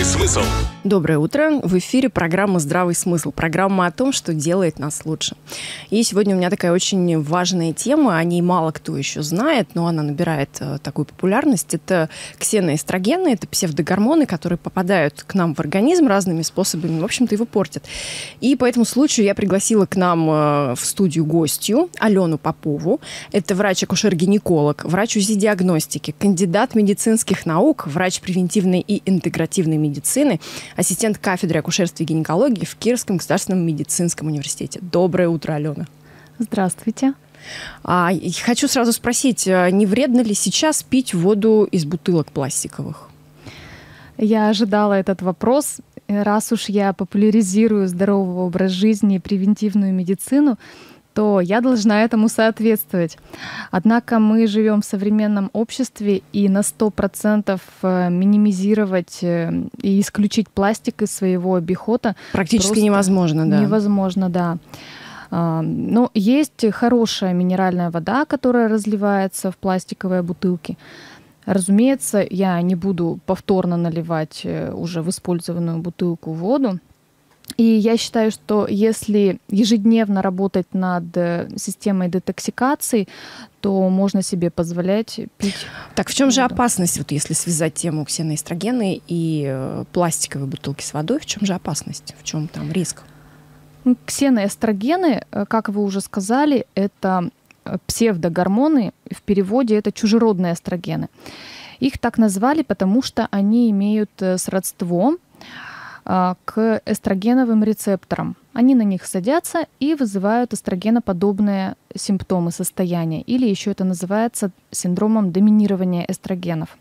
Здравый смысл. Доброе утро. В эфире программа «Здравый смысл». Программа о том, что делает нас лучше. И сегодня у меня такая очень важная тема. О ней мало кто еще знает, но она набирает такую популярность. Это ксеноэстрогены, это псевдогормоны, которые попадают к нам в организм разными способами. В общем-то, его портят. И по этому случаю я пригласила к нам в студию гостью Алену Попову. Это врач-акушер-гинеколог, врач УЗИ-диагностики, кандидат медицинских наук, врач превентивной и интегративной медицины, ассистент кафедры акушерства и гинекологии в Кировском государственном медицинском университете. Доброе утро, Алена. Здравствуйте. Хочу сразу спросить, не вредно ли сейчас пить воду из бутылок пластиковых? Я ожидала этот вопрос. Раз уж я популяризирую здоровый образ жизни и превентивную медицину, то я должна этому соответствовать. Однако мы живем в современном обществе, и на 100% минимизировать и исключить пластик из своего обихода практически невозможно, да. Невозможно, да. Но есть хорошая минеральная вода, которая разливается в пластиковые бутылки. Разумеется, я не буду повторно наливать уже в использованную бутылку воду. И я считаю, что если ежедневно работать над системой детоксикации, то можно себе позволять пить. Так в чем же опасность, вот если связать тему ксеноэстрогены и пластиковые бутылки с водой, в чем же опасность, в чем там риск? Ксеноэстрогены, как вы уже сказали, это псевдогормоны, в переводе это чужеродные эстрогены. Их так назвали, потому что они имеют сродство к эстрогеновым рецепторам. Они на них садятся и вызывают эстрогеноподобные симптомы состояния, или еще это называется синдромом доминирования эстрогенов.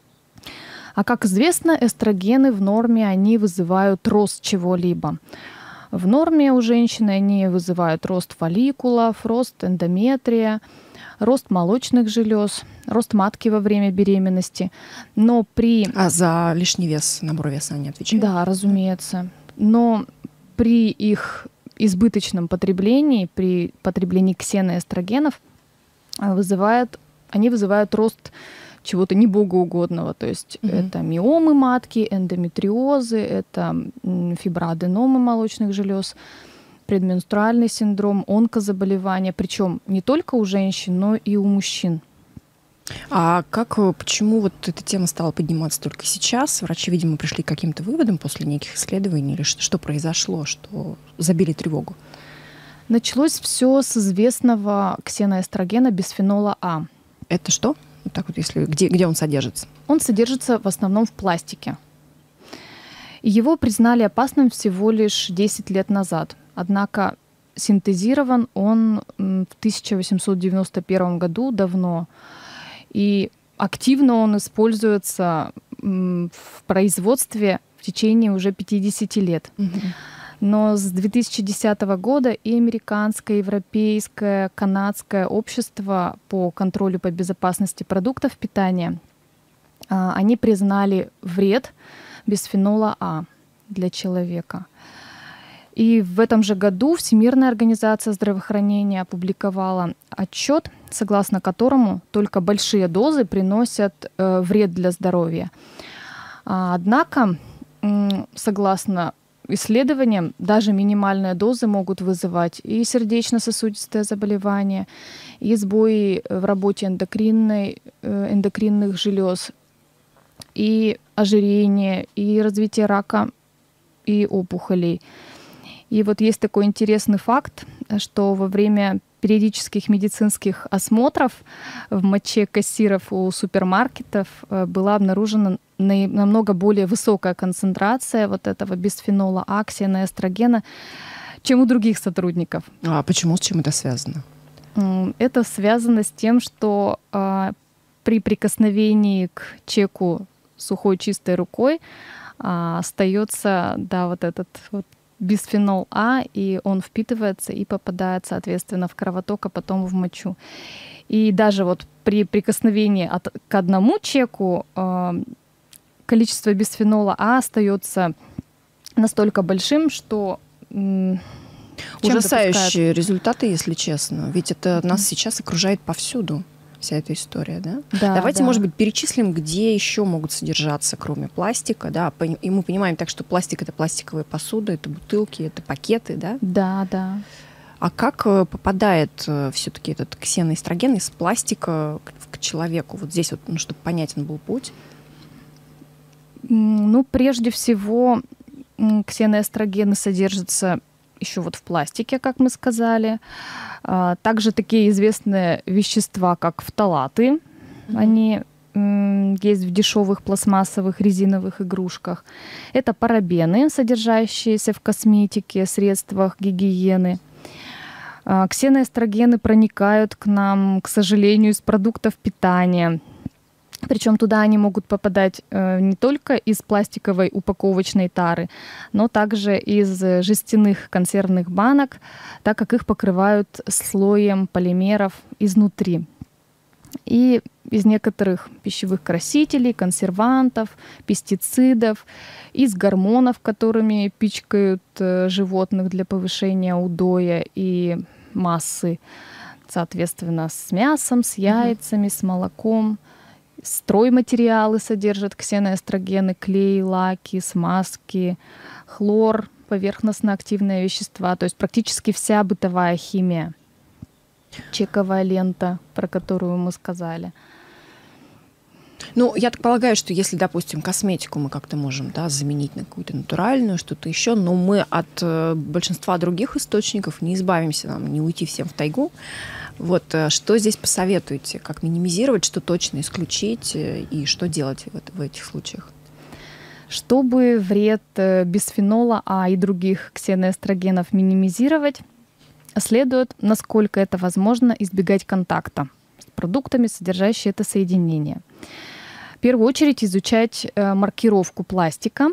А как известно, эстрогены в норме, они вызывают рост чего-либо. В норме у женщины они вызывают рост фолликулов, рост эндометрия, рост молочных желез, рост матки во время беременности. Но А за лишний вес, набор веса они отвечают? Да, разумеется. Но при их избыточном потреблении, при потреблении ксеноэстрогенов, они вызывают рост чего-то небогоугодного. То есть это миомы матки, эндометриозы, это фиброаденомы молочных желез, предменструальный синдром, онкозаболевания, причем не только у женщин, но и у мужчин. Почему вот эта тема стала подниматься только сейчас? Врачи, видимо, пришли к каким-то выводам после неких исследований, или что произошло, что забили тревогу? Началось все с известного ксеноэстрогена бисфенола А. Это что? Так вот, если где он содержится? Он содержится в основном в пластике. Его признали опасным всего лишь 10 лет назад. Однако синтезирован он в 1891 году давно. И активно он используется в производстве в течение уже 50 лет. Но с 2010 года и американское, европейское, канадское общество по контролю по безопасности продуктов питания, они признали вред бисфенола А для человека. И в этом же году Всемирная организация здравоохранения опубликовала отчет, согласно которому только большие дозы приносят вред для здоровья. Однако, согласно исследованиям, даже минимальные дозы могут вызывать и сердечно-сосудистые заболевания, и сбои в работе эндокринных желез, и ожирение, и развитие рака, и опухолей. И вот есть такой интересный факт, что во время периодических медицинских осмотров в моче кассиров у супермаркетов была обнаружена намного более высокая концентрация вот этого бисфенола А, ксеноэстрогена, чем у других сотрудников. А почему, с чем это связано? Это связано с тем, что при прикосновении к чеку сухой чистой рукой остается вот этот вот бисфенол А, и он впитывается и попадает, соответственно, в кровоток, а потом в мочу. И даже вот при прикосновении к одному чеку количество бисфенола А остается настолько большим, что ужасающие результаты, если честно. Ведь это нас сейчас окружает повсюду. вся эта история, да? Да, Давайте, да. может быть, перечислим, где еще могут содержаться, кроме пластика, да? И мы понимаем так, что пластик — это пластиковая посуда, это бутылки, это пакеты, да? Да, да. А как попадает все-таки этот ксеноэстроген из пластика к человеку? Вот здесь вот, ну, чтобы понятен был путь. Ну, прежде всего, ксеноэстрогены содержатся еще вот в пластике, как мы сказали. Также такие известные вещества, как фталаты, они есть в дешевых пластмассовых резиновых игрушках. Это парабены, содержащиеся в косметике, средствах гигиены. Ксеноэстрогены проникают к нам, к сожалению, из продуктов питания. Причем туда они могут попадать не только из пластиковой упаковочной тары, но также из жестяных консервных банок, так как их покрывают слоем полимеров изнутри. И из некоторых пищевых красителей, консервантов, пестицидов, из гормонов, которыми пичкают животных для повышения удоя и массы, соответственно, с мясом, с яйцами, с молоком. Стройматериалы содержат ксеноэстрогены, клей, лаки, смазки, хлор, поверхностно-активные вещества, то есть практически вся бытовая химия. Чековая лента, про которую мы сказали. Ну, я так полагаю, что если, допустим, косметику мы как-то можем, да, заменить на какую-то натуральную, что-то еще, но мы от большинства других источников не избавимся, нам не уйти всем в тайгу. Вот что здесь посоветуете? Как минимизировать, что точно исключить и что делать в этих случаях? Чтобы вред бисфенола А и других ксеноэстрогенов минимизировать, следует, насколько это возможно, избегать контакта с продуктами, содержащими это соединение. В первую очередь изучать маркировку пластика.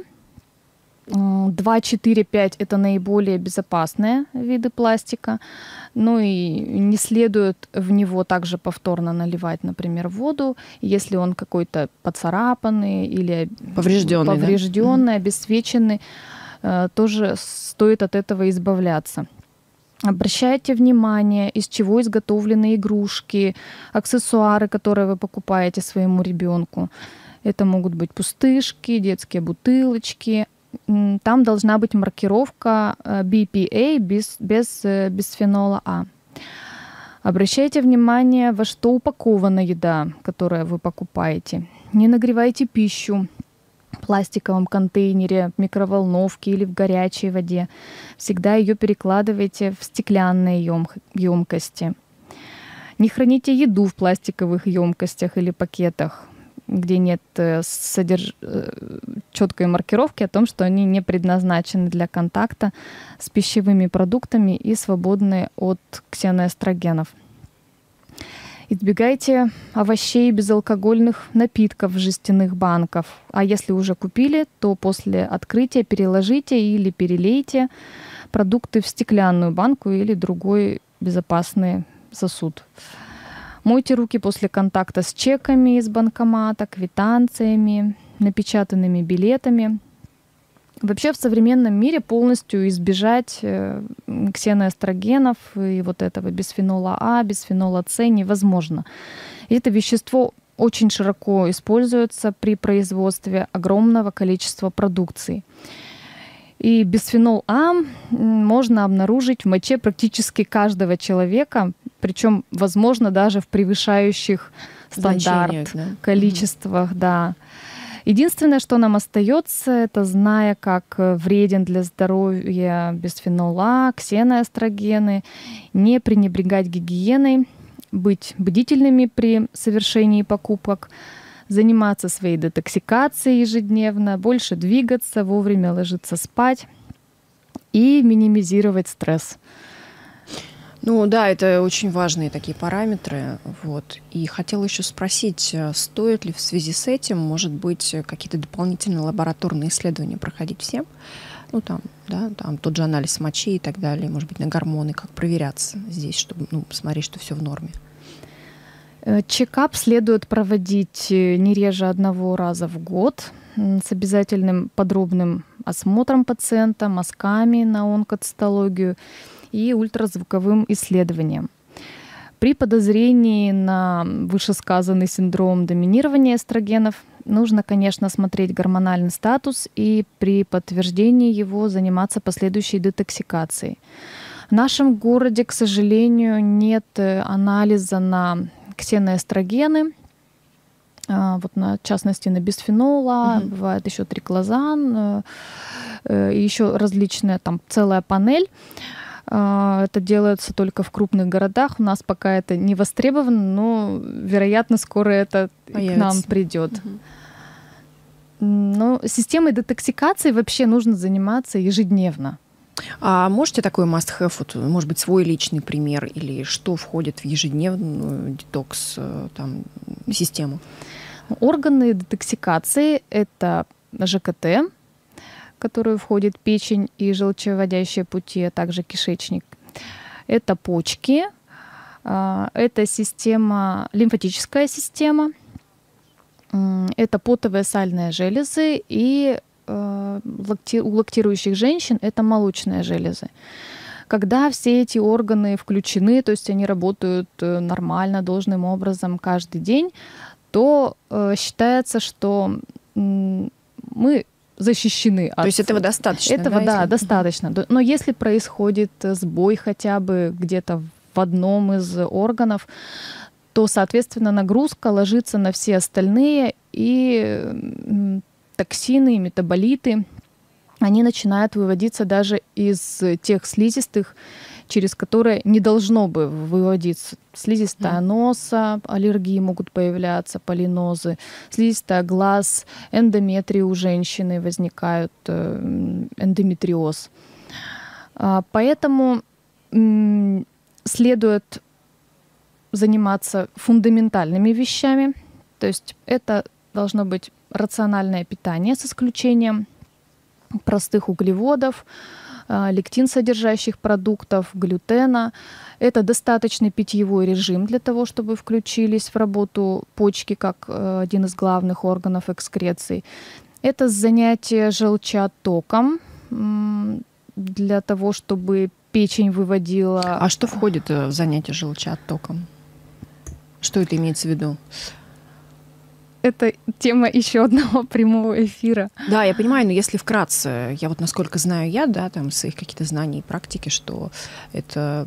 2, 4, 5 — это наиболее безопасные виды пластика. Ну и не следует в него также повторно наливать, например, воду, если он какой-то поцарапанный или поврежденный, да? Обесцвеченный, тоже стоит от этого избавляться. Обращайте внимание, из чего изготовлены игрушки, аксессуары, которые вы покупаете своему ребенку. Это могут быть пустышки, детские бутылочки. Там должна быть маркировка BPA без бисфенола А. Обращайте внимание, во что упакована еда, которую вы покупаете. Не нагревайте пищу в пластиковом контейнере, в микроволновке или в горячей воде. Всегда ее перекладывайте в стеклянные емкости. Не храните еду в пластиковых емкостях или пакетах, где нет четкой маркировки о том, что они не предназначены для контакта с пищевыми продуктами и свободны от ксеноэстрогенов. Избегайте овощей и безалкогольных напитков в жестяных банках. А если уже купили, то после открытия переложите или перелейте продукты в стеклянную банку или другой безопасный сосуд. Мойте руки после контакта с чеками из банкомата, квитанциями, напечатанными билетами. Вообще в современном мире полностью избежать ксеноэстрогенов и вот этого бисфенола А, бисфенола С невозможно. И это вещество очень широко используется при производстве огромного количества продукции. И бисфенол А можно обнаружить в моче практически каждого человека, причем, возможно, даже в превышающих стандарт количествах. Да. Единственное, что нам остается, это, зная, как вреден для здоровья бисфенол А, ксеноэстрогены, не пренебрегать гигиеной, быть бдительными при совершении покупок, заниматься своей детоксикацией ежедневно, больше двигаться, вовремя ложиться спать и минимизировать стресс. Ну да, это очень важные такие параметры. Вот. И хотела еще спросить, стоит ли в связи с этим, может быть, какие-то дополнительные лабораторные исследования проходить всем? Ну там, да, там тот же анализ мочи и так далее, может быть, на гормоны, как проверяться здесь, чтобы посмотреть, что все в норме. Чекап следует проводить не реже 1 раза в год с обязательным подробным осмотром пациента, мазками на онкоцитологию и ультразвуковым исследованием. При подозрении на вышесказанный синдром доминирования эстрогенов нужно, конечно, смотреть гормональный статус и при подтверждении его заниматься последующей детоксикацией. В нашем городе, к сожалению, нет анализа на ксеноэстрогены, вот в частности на бисфенол А, бывает еще триклозан, еще различная, там целая панель. Это делается только в крупных городах. У нас пока это не востребовано, но, вероятно, скоро это появится. К нам придет. Но системой детоксикации вообще нужно заниматься ежедневно. А можете такой must-have, вот, может быть, свой личный пример или что входит в ежедневную детокс-систему? Органы детоксикации — это ЖКТ, в которую входит печень и желчевыводящие пути, а также кишечник. Это почки, это система, лимфатическая система, это потовые сальные железы и у лактирующих женщин это молочные железы. Когда все эти органы включены, то есть они работают нормально, должным образом каждый день, то считается, что мы защищены. То есть этого достаточно? Этого, да, достаточно. Но если происходит сбой хотя бы где-то в одном из органов, то, соответственно, нагрузка ложится на все остальные, и токсины, метаболиты, они начинают выводиться даже из тех слизистых, через которые не должно бы выводиться. Слизистая носа, аллергии могут появляться, полинозы, слизистая глаз, эндометрии у женщины возникают, эндометриоз. Поэтому следует заниматься фундаментальными вещами, то есть это должно быть рациональное питание с исключением простых углеводов, лектин содержащих продуктов, глютена. Это достаточный питьевой режим для того, чтобы включились в работу почки как один из главных органов экскреции. Это занятие желчеоттоком для того, чтобы печень выводила... А что входит в занятие желчеоттоком? Что это имеется в виду? Это тема еще одного прямого эфира. Да, я понимаю, но если вкратце, я вот насколько знаю там своих какие-то знаний и практики, что это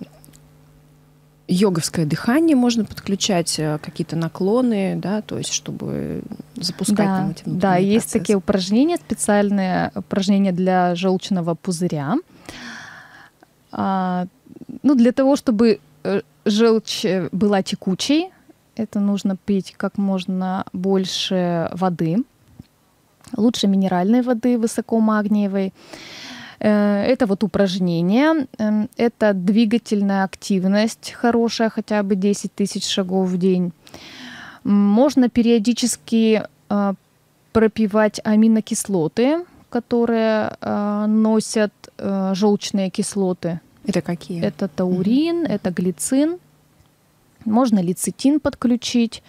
йоговское дыхание можно подключать, какие-то наклоны, да, то есть чтобы запускать там эти внутренние процессы. Есть такие упражнения, специальные упражнения для желчного пузыря. Для того, чтобы желчь была текучей, это нужно пить как можно больше воды, лучше минеральной воды высокомагниевой. Это вот упражнение, это двигательная активность хорошая, хотя бы 10 тысяч шагов в день. Можно периодически пропивать аминокислоты, которые носят желчные кислоты. Это какие? Это таурин, это глицин. Можно лецитин подключить.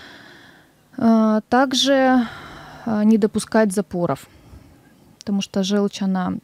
Также не допускать запоров, потому что желчь,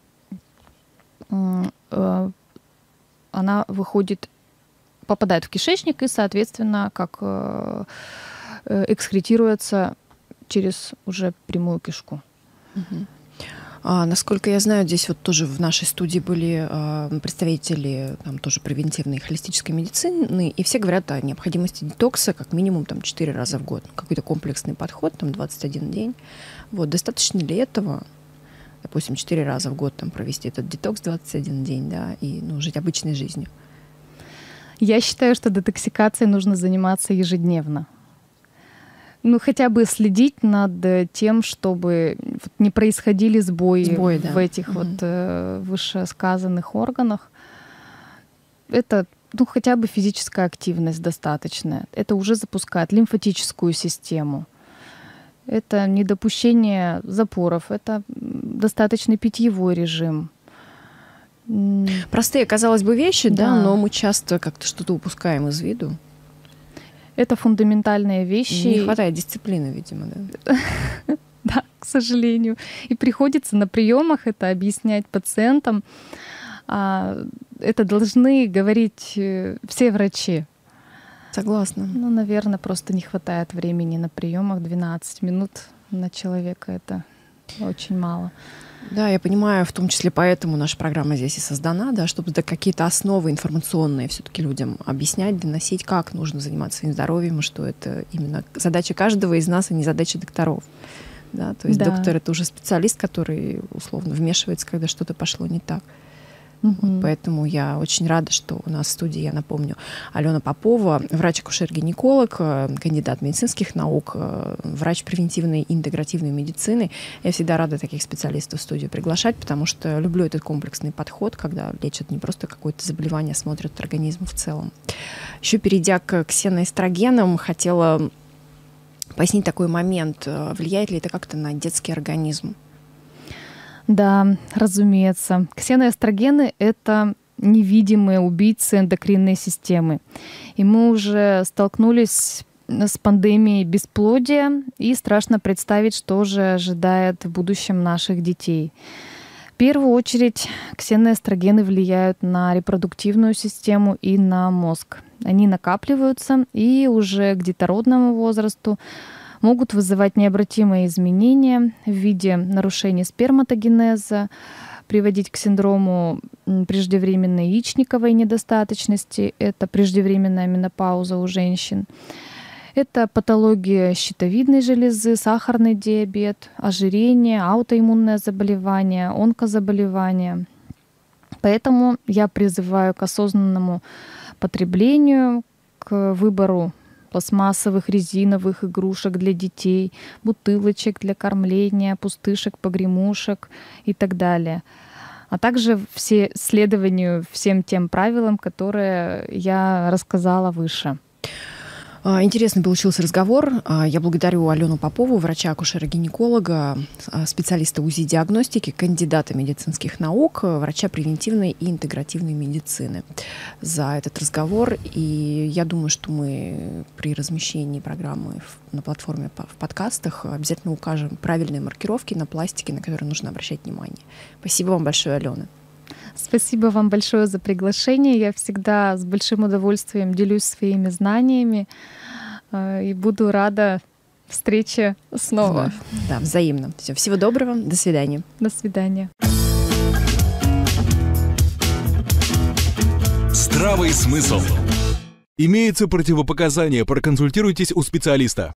она выходит, попадает в кишечник и, соответственно, как экскретируется через уже прямую кишку. Насколько я знаю, здесь вот тоже в нашей студии были представители там, тоже превентивной холистической медицины, и все говорят о необходимости детокса как минимум 4 раза в год. Какой-то комплексный подход, 21 день. Вот, достаточно ли этого, допустим, 4 раза в год провести этот детокс 21 день, да, и жить обычной жизнью? Я считаю, что детоксикацией нужно заниматься ежедневно. Хотя бы следить над тем, чтобы не происходили сбои в этих вышесказанных органах. Это хотя бы физическая активность достаточная. Это уже запускает лимфатическую систему. Это недопущение запоров. Это достаточный питьевой режим. Простые, казалось бы, вещи, да, но мы часто как-то что-то упускаем из виду. Это фундаментальные вещи. Не хватает дисциплины, видимо, да? Да, к сожалению. И приходится на приемах это объяснять пациентам. Это должны говорить все врачи. Согласна. Ну, наверное, просто не хватает времени на приемах. 12 минут на человека — это очень мало. Да, я понимаю, в том числе поэтому наша программа здесь и создана, да, чтобы какие-то основы информационные все-таки людям объяснять, доносить, как нужно заниматься своим здоровьем, и что это именно задача каждого из нас, а не задача докторов. Да, то есть доктор — это уже специалист, который условно вмешивается, когда что-то пошло не так. Вот, поэтому я очень рада, что у нас в студии, я напомню, Алена Попова, врач-акушер-гинеколог, кандидат медицинских наук, врач превентивной и интегративной медицины. Я всегда рада таких специалистов в студию приглашать, потому что люблю этот комплексный подход, когда лечат не просто какое-то заболевание, а смотрят организм в целом. Еще перейдя к ксеноэстрогенам, хотела пояснить такой момент. Влияет ли это как-то на детский организм? Да, разумеется. Ксеноэстрогены — это невидимые убийцы эндокринной системы. И мы уже столкнулись с пандемией бесплодия, и страшно представить, что же ожидает в будущем наших детей. В первую очередь ксеноэстрогены влияют на репродуктивную систему и на мозг. Они накапливаются и уже к детородному возрасту могут вызывать необратимые изменения в виде нарушений сперматогенеза, приводить к синдрому преждевременной яичниковой недостаточности, это преждевременная менопауза у женщин. Это патология щитовидной железы, сахарный диабет, ожирение, аутоиммунное заболевание, онкозаболевания. Поэтому я призываю к осознанному потреблению, к выбору пластмассовых, резиновых игрушек для детей, бутылочек для кормления, пустышек, погремушек и так далее. А также следованию всем тем правилам, которые я рассказала выше. Интересный получился разговор. Я благодарю Алену Попову, врача-акушера-гинеколога, специалиста УЗИ-диагностики, кандидата медицинских наук, врача превентивной и интегративной медицины за этот разговор. И я думаю, что мы при размещении программы на платформе в подкастах обязательно укажем правильные маркировки на пластике, на которые нужно обращать внимание. Спасибо вам большое, Алена. Спасибо вам большое за приглашение. Я всегда с большим удовольствием делюсь своими знаниями и буду рада встрече снова. Да, взаимно. Всего доброго. До свидания. До свидания. Здравый смысл. Имеются противопоказания, проконсультируйтесь у специалиста.